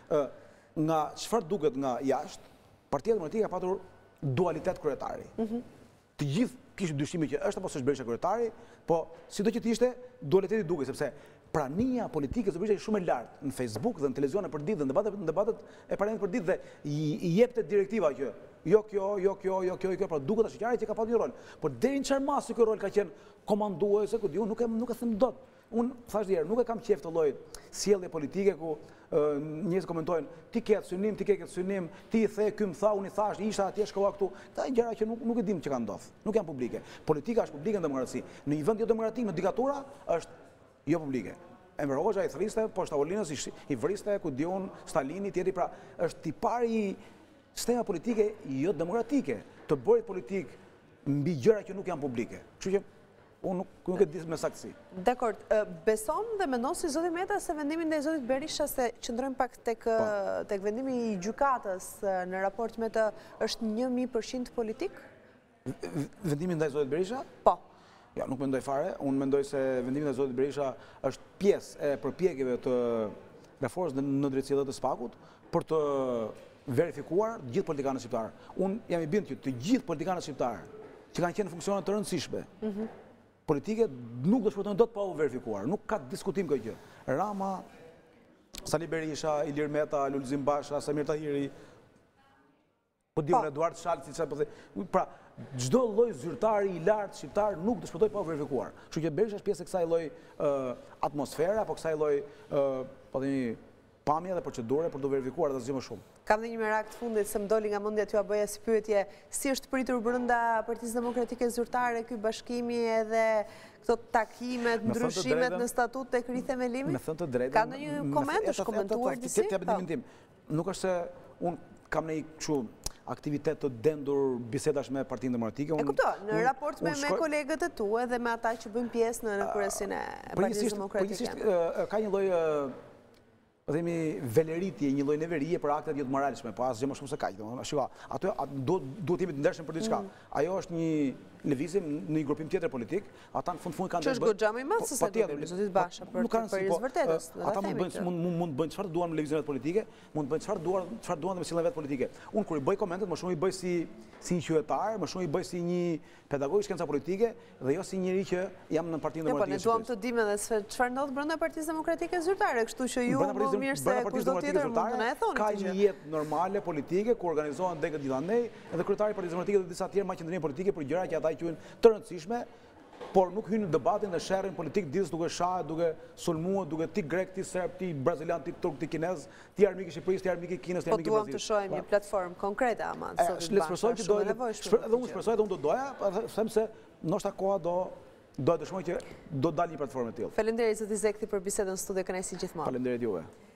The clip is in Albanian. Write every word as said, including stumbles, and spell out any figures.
nga çfarë duket nga jashtë, Partia Demokratike ka patur dualitet kryetari. Të gjithë kishin dyshime që është apo s'është Berisha kryetari, po sido që të ishte, dualiteti duket, sepse prania politike së Berishës është shumë e lartë në Facebook dhe në televizion për ditë dhe në debatet, në debatet e parlamentit për ditë dhe i jepte direktiva që jo kjo, jo kjo, jo kjo, jo kjo, pra duket është qartë që ka pasur një rol. Por deri në çfarë masi ky rol ka qenë komanduese, ku diun, nuk e nuk e them dot. Unë thash dherë, nuk e kam qejf të lloj sjellje politike ku njerëz komentojnë, ti ke atë synim, ti ke këtë synim, ti i the, ky më tha, unë i thash, isha atje, shkova këtu. Këta janë gjëra që nuk nuk e dim që kanë ndodhur. Nuk janë publike. Politika është publike në demokraci. Në një vend jo demokratik, në diktatura është jo publike. Enver Hoxha i thriste poshtë tavolinës, i vriste, ku diun, Stalini, tjetri, pra është tipari sistema politike jo demokratike, të bëhet politik mbi gjëra që nuk janë publike. Kështu që unë nuk, nuk e di me saktësi. Dakor, beson dhe mendon si zoti Meta se vendimi ndaj zotit Berisha se qëndrojmë pak tek tek vendimi i gjykatës në raport me të është njëqind përqind politik? Vendimi ndaj zotit Berisha? Po. Ja, nuk mendoj fare. Unë mendoj se vendimi ndaj zotit Berisha është pjesë e përpjekjeve të reformës në drejtësi të SPAK-ut për të verifikuar gjithë politikanët shqiptarë. Unë jam i bindur që të gjithë politikanët shqiptarë që kanë qenë në funksione të rëndësishme politike nuk do shpëtojnë dot pa u verifikuar. Nuk ka diskutim kjo gjë. Rama, Sali Berisha, Ilir Meta, Lulzim Basha, Samir Tahiri, po diun Eduard Shalci, çfarë po thë. Pra, çdo lloj zyrtari i lartë shqiptar nuk do shpëtojë pa u verifikuar. Kështu që Berisha është pjesë e kësaj lloj atmosfere apo kësaj lloj po themi pamje dhe procedure për të verifikuar dhe asgjë më shumë. Kam dhe një merak të fundit se më doli nga mendja t'ju a bëja si pyetje, si është pritur brenda Partisë Demokratike Zyrtare ky bashkimi edhe këto takimet, ndryshimet në statut tek rithemelimi? Me thënë të drejtën. Ka ndonjë koment, është komentuar disi? Nuk është se unë kam një kështu aktivitet të dendur bisedash me Partinë Demokratike. E kuptoj, në raport me kolegët e tu edhe me ata që bëjnë pjesë në kryesin e Partisë Demokratike. Ka një lloj themi veleritje, një lloj neverie për aktet jo të moralshme, po asgjë më shumë se kaq. Shiko, aty duhet jemi të ndershëm për diçka. Ajo është një lëvizje në një grupim tjetër politik, ata në fund fund kanë të bëjnë. Ç'është goxha më i madh se sa do të zotit Basha për për vërtetës. Ata mund bëjnë mund mund bëjnë çfarë duan në lëvizjet politike, mund bëjnë çfarë duan, çfarë duan me sjelljen vet politike. Unë kur i bëj komentet, më shumë i bëj si si një qytetar, më shumë i bëj si një pedagog i shkenca politike dhe jo si njëri që jam në Partinë Demokratike. Po ne duam të dimë edhe se çfarë ndodh brenda Partisë Demokratike Zyrtare, kështu që ju më mirë se kushdo tjetër mund të na e thoni. Ka një jetë normale politike ku organizohen degët gjithandej, edhe kryetari i Partisë Demokratike dhe disa të tjerë maqendrim politike për gjëra që ata i quajnë të rëndësishme, por nuk hynë në debatin dhe sherrin politik ditës duke shahë, duke sulmuar, duke ti grek, ti serb, ti brazilian, ti turk, ti kinez, ti armik i Shqipërisë, ti armik i Kinës, ti armik i Po Brazilës. duam të shohim një platformë konkrete ama. Le të shpresoj që do edhe unë shpresoj dhe unë do doja, them se ndoshta koha do do të dëshmoj që do dalë një platformë e tillë. Faleminderit zoti Zekthi për bisedën në studio, kënaqësi gjithmonë. Faleminderit juve.